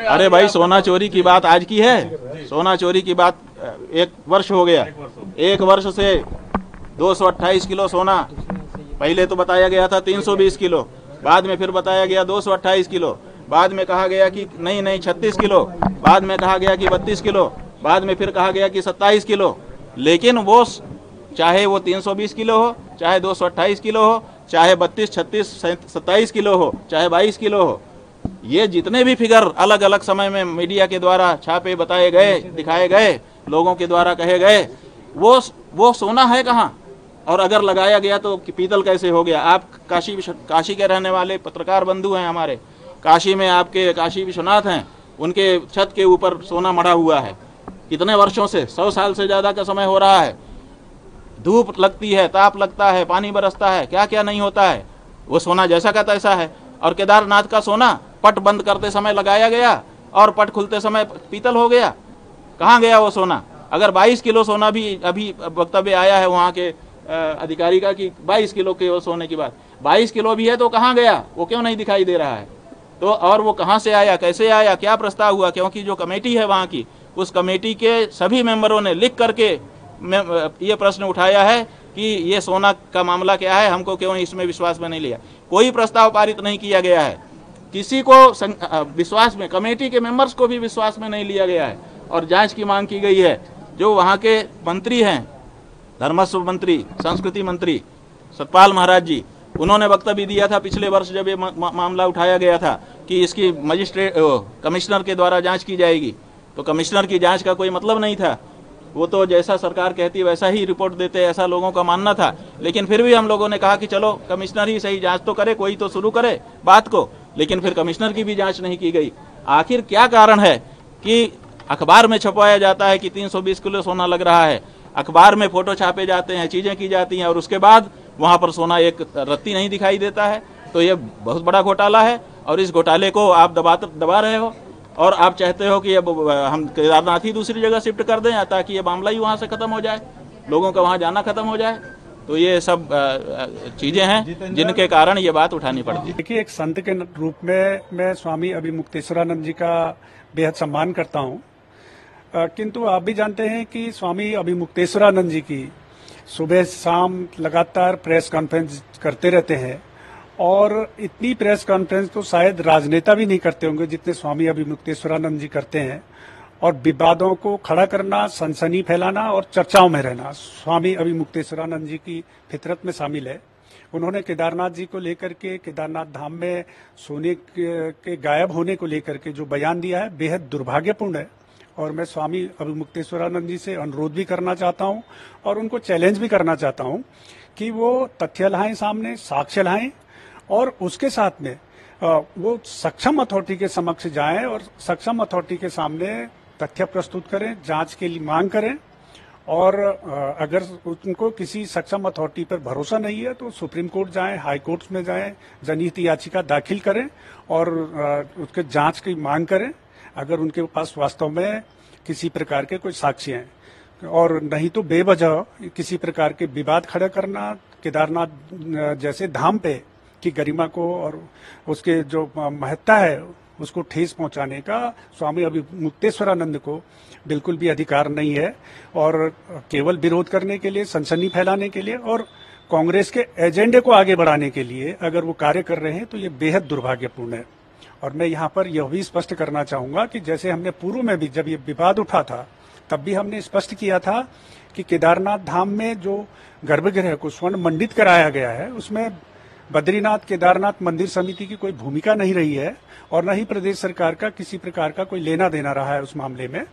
अरे भाई, सोना चोरी की बात आज की है? सोना चोरी की बात 1 वर्ष हो गया। 1 वर्ष से 228 किलो सोना पहले तो बताया गया था, 320 किलो, बाद में फिर बताया गया 228 किलो, बाद में कहा गया कि नहीं 36 किलो, बाद में कहा गया कि 32 किलो, बाद में फिर कहा गया कि 27 किलो। लेकिन वो चाहे वो 320 किलो हो, चाहे 228 किलो हो, चाहे 32, 36, 27 किलो हो, चाहे 22 किलो हो, ये जितने भी फिगर अलग अलग समय में मीडिया के द्वारा छापे बताए गए, दिखाए गए, लोगों के द्वारा कहे गए, वो सोना है कहाँ? और अगर लगाया गया तो पीतल कैसे हो गया? आप काशी के रहने वाले पत्रकार बंधु हैं हमारे, काशी में आपके काशी विश्वनाथ हैं, उनके छत के ऊपर सोना मढ़ा हुआ है कितने वर्षों से, 100 साल से ज्यादा का समय हो रहा है। धूप लगती है, ताप लगता है, पानी बरसता है, क्या क्या नहीं होता है, वो सोना जैसा का तैसा है। और केदारनाथ का सोना पट बंद करते समय लगाया गया और पट खुलते समय पीतल हो गया। कहाँ गया वो सोना? अगर 22 किलो सोना भी अभी वक्तव्य आया है वहाँ के अधिकारी का कि 22 किलो के वो सोने की बात, 22 किलो भी है तो कहाँ गया? वो क्यों नहीं दिखाई दे रहा है? तो और वो कहाँ से आया, कैसे आया, क्या प्रस्ताव हुआ? क्योंकि जो कमेटी है वहाँ की, उस कमेटी के सभी मेंबरों ने लिख करके ये प्रश्न उठाया है कि ये सोना का मामला क्या है, हमको क्यों इसमें विश्वास में नहीं लिया। कोई प्रस्ताव पारित नहीं किया गया है, किसी को विश्वास में, कमेटी के मेंबर्स को भी विश्वास में नहीं लिया गया है। और जांच की मांग की गई है। जो वहाँ के मंत्री हैं, धर्मस्व मंत्री, संस्कृति मंत्री सतपाल महाराज जी, उन्होंने वक्तव्य दिया था पिछले वर्ष जब ये मामला उठाया गया था कि इसकी कमिश्नर के द्वारा जांच की जाएगी। तो कमिश्नर की जांच का कोई मतलब नहीं था, वो तो जैसा सरकार कहती है वैसा ही रिपोर्ट देते, ऐसा लोगों का मानना था। लेकिन फिर भी हम लोगों ने कहा कि चलो कमिश्नर ही सही जांच तो करे, कोई तो शुरू करे बात को। लेकिन फिर कमिश्नर की भी जांच नहीं की गई। आखिर क्या कारण है कि अखबार में छपवाया जाता है कि 320 किलो सोना लग रहा है, अखबार में फोटो छापे जाते हैं, चीजें की जाती हैं, और उसके बाद वहां पर सोना एक रत्ती नहीं दिखाई देता है। तो ये बहुत बड़ा घोटाला है और इस घोटाले को आप दबा रहे हो और आप चाहते हो कि अब हम केदारनाथ ही दूसरी जगह शिफ्ट कर दें ताकि ये मामला ही वहाँ से खत्म हो जाए, लोगों का वहाँ जाना खत्म हो जाए। तो ये सब चीजें हैं जिनके कारण ये बात उठानी पड़ती है। देखिए, एक संत के रूप में मैं स्वामी अभिमुक्तेश्वरानंद जी का बेहद सम्मान करता हूँ, किंतु आप भी जानते हैं कि स्वामी अभिमुक्तेश्वरानंद जी की सुबह शाम लगातार प्रेस कॉन्फ्रेंस करते रहते हैं, और इतनी प्रेस कॉन्फ्रेंस तो शायद राजनेता भी नहीं करते होंगे जितने स्वामी अभिमुक्तेश्वरानंद जी करते हैं। और विवादों को खड़ा करना, सनसनी फैलाना और चर्चाओं में रहना स्वामी अभिमुक्तेश्वरानंद जी की फितरत में शामिल है। उन्होंने केदारनाथ जी को लेकर के, केदारनाथ धाम में सोने के गायब होने को लेकर के जो बयान दिया है, बेहद दुर्भाग्यपूर्ण है। और मैं स्वामी अभिमुक्तेश्वरानंद जी से अनुरोध भी करना चाहता हूं और उनको चैलेंज भी करना चाहता हूं कि वो तथ्य लाएं सामने, साक्ष्य लाएं, और उसके साथ में वो सक्षम अथॉरिटी के समक्ष जाएं और सक्षम अथॉरिटी के सामने तथ्य प्रस्तुत करें, जांच के लिए मांग करें। और अगर उनको किसी सक्षम अथॉरिटी पर भरोसा नहीं है तो सुप्रीम कोर्ट जाएं, हाई कोर्ट में जाएं, जनहित याचिका दाखिल करें और उसके जांच की मांग करें अगर उनके पास वास्तव में किसी प्रकार के कोई साक्ष्य हैं। और नहीं तो बेवजह किसी प्रकार के विवाद खड़ा करना, केदारनाथ जैसे धाम पे की गरिमा को और उसके जो महत्ता है उसको ठेस पहुंचाने का स्वामी अभिमुक्तेश्वरानंद को बिल्कुल भी अधिकार नहीं है। और केवल विरोध करने के लिए, सनसनी फैलाने के लिए और कांग्रेस के एजेंडे को आगे बढ़ाने के लिए अगर वो कार्य कर रहे हैं तो ये बेहद दुर्भाग्यपूर्ण है। और मैं यहाँ पर यह भी स्पष्ट करना चाहूंगा कि जैसे हमने पूर्व में भी जब ये विवाद उठा था तब भी हमने स्पष्ट किया था कि केदारनाथ धाम में जो गर्भगृह को स्वर्ण मंडित कराया गया है उसमें बद्रीनाथ केदारनाथ मंदिर समिति की कोई भूमिका नहीं रही है और न ही प्रदेश सरकार का किसी प्रकार का कोई लेना देना रहा है उस मामले में।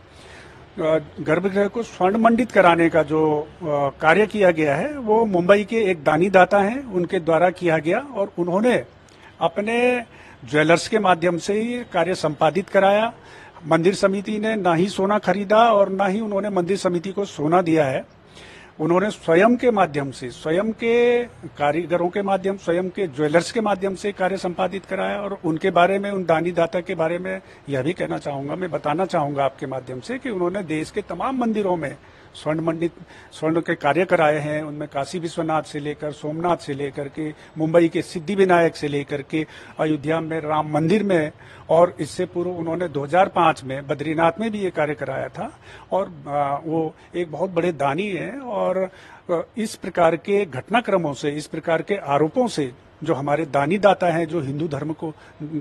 गर्भगृह को स्वर्ण मंडित कराने का जो कार्य किया गया है वो मुंबई के एक दानी दाता हैं, उनके द्वारा किया गया और उन्होंने अपने ज्वेलर्स के माध्यम से ही कार्य संपादित कराया। मंदिर समिति ने ना ही सोना खरीदा और ना ही उन्होंने मंदिर समिति को सोना दिया है। उन्होंने स्वयं के माध्यम से, स्वयं के कारीगरों के माध्यम, स्वयं के ज्वेलर्स के माध्यम से कार्य संपादित कराया। और उनके बारे में, उन दानी दाता के बारे में यह भी कहना चाहूंगा, मैं बताना चाहूंगा आपके माध्यम से कि उन्होंने देश के तमाम मंदिरों में स्वर्ण के कार्य कराए हैं, उनमें काशी विश्वनाथ से लेकर सोमनाथ से लेकर के मुंबई के सिद्धिविनायक से लेकर के अयोध्या में राम मंदिर में, और इससे पूर्व उन्होंने 2005 में बद्रीनाथ में भी ये कार्य कराया था। और वो एक बहुत बड़े दानी हैं, और इस प्रकार के घटनाक्रमों से, इस प्रकार के आरोपों से जो हमारे दानी दाता हैं, जो हिंदू धर्म को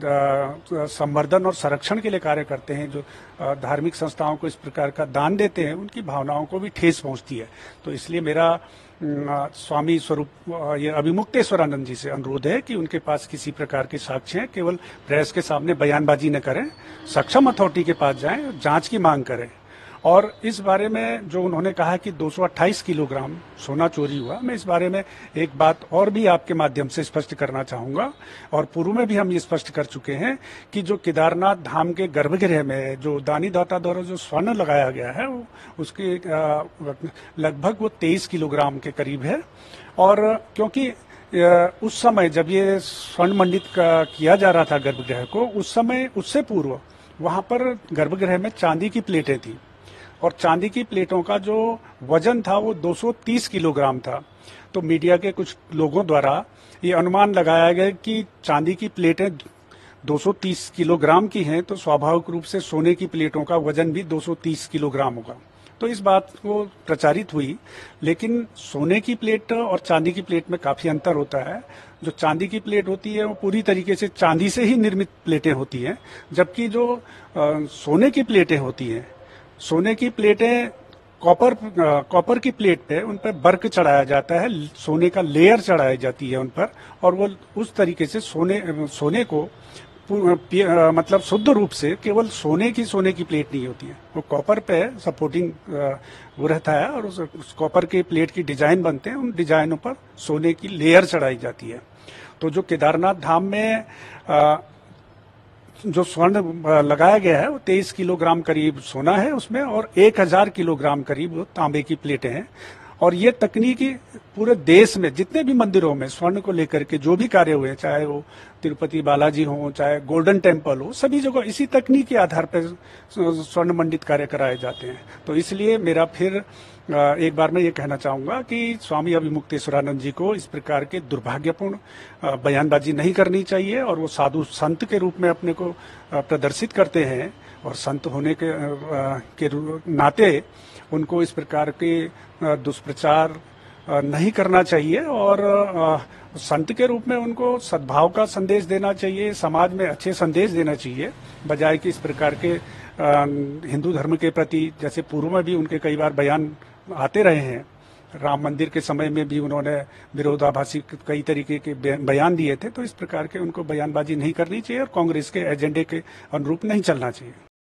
संवर्धन और संरक्षण के लिए कार्य करते हैं, जो धार्मिक संस्थाओं को इस प्रकार का दान देते हैं, उनकी भावनाओं को भी ठेस पहुंचती है। तो इसलिए मेरा स्वामी स्वरूप ये अभिमुक्तेश्वरानंद जी से अनुरोध है कि उनके पास किसी प्रकार के साक्ष्य हैं, केवल प्रेस के सामने बयानबाजी न करें, सक्षम अथॉरिटी के पास जाएं, जांच की मांग करें। और इस बारे में जो उन्होंने कहा कि 228 किलोग्राम सोना चोरी हुआ, मैं इस बारे में एक बात और भी आपके माध्यम से स्पष्ट करना चाहूंगा, और पूर्व में भी हम ये स्पष्ट कर चुके हैं कि जो केदारनाथ धाम के गर्भगृह में जो दानी दाता द्वारा जो स्वर्ण लगाया गया है, उसके लगभग वो 23 किलोग्राम के करीब है। और क्योंकि उस समय जब ये स्वर्ण मंडित किया जा रहा था गर्भगृह को, उस समय उससे पूर्व वहां पर गर्भगृह में चांदी की प्लेटें थी, और चांदी की प्लेटों का जो वजन था वो 230 किलोग्राम था। तो मीडिया के कुछ लोगों द्वारा ये अनुमान लगाया गया कि चांदी की प्लेटें 230 किलोग्राम की हैं, तो स्वाभाविक रूप से सोने की प्लेटों का वजन भी 230 किलोग्राम होगा। तो इस बात को प्रचारित हुई, लेकिन सोने की प्लेट और चांदी की प्लेट में काफी अंतर होता है। जो चांदी की प्लेट होती है वो पूरी तरीके से चांदी से ही निर्मित प्लेटें होती हैं, जबकि जो सोने की प्लेटें होती हैं, सोने की प्लेटें कॉपर की प्लेट पे उन पर बर्क चढ़ाया जाता है, सोने का लेयर चढ़ाई जाती है उन पर, और वो उस तरीके से सोने को मतलब शुद्ध रूप से केवल सोने की प्लेट नहीं होती है, वो कॉपर पे सपोर्टिंग वो रहता है, और उस कॉपर के प्लेट की डिजाइन बनते हैं, उन डिजाइनों पर सोने की लेयर चढ़ाई जाती है। तो जो केदारनाथ धाम में जो स्वर्ण लगाया गया है वो 23 किलोग्राम करीब सोना है उसमें, और 1000 किलोग्राम करीब वो तांबे की प्लेटें हैं। और ये तकनीकी पूरे देश में जितने भी मंदिरों में स्वर्ण को लेकर के जो भी कार्य हुए, चाहे वो तिरुपति बालाजी हो, चाहे गोल्डन टेम्पल हो, सभी जगह इसी तकनीक के आधार पर स्वर्ण मंडित कार्य कराए जाते हैं। तो इसलिए मेरा फिर एक बार मैं ये कहना चाहूंगा कि स्वामी अभिमुक्तेश्वरानंद जी को इस प्रकार के दुर्भाग्यपूर्ण बयानबाजी नहीं करनी चाहिए, और वो साधु संत के रूप में अपने को प्रदर्शित करते हैं, और संत होने के नाते उनको इस प्रकार के दुष्प्रचार नहीं करना चाहिए, और संत के रूप में उनको सद्भाव का संदेश देना चाहिए, समाज में अच्छे संदेश देना चाहिए, बजाय कि इस प्रकार के हिंदू धर्म के प्रति, जैसे पूर्व में भी उनके कई बार बयान आते रहे हैं, राम मंदिर के समय में भी उन्होंने विरोधाभासी कई तरीके के बयान दिए थे। तो इस प्रकार के उनको बयानबाजी नहीं करनी चाहिए, और कांग्रेस के एजेंडे के अनुरूप नहीं चलना चाहिए।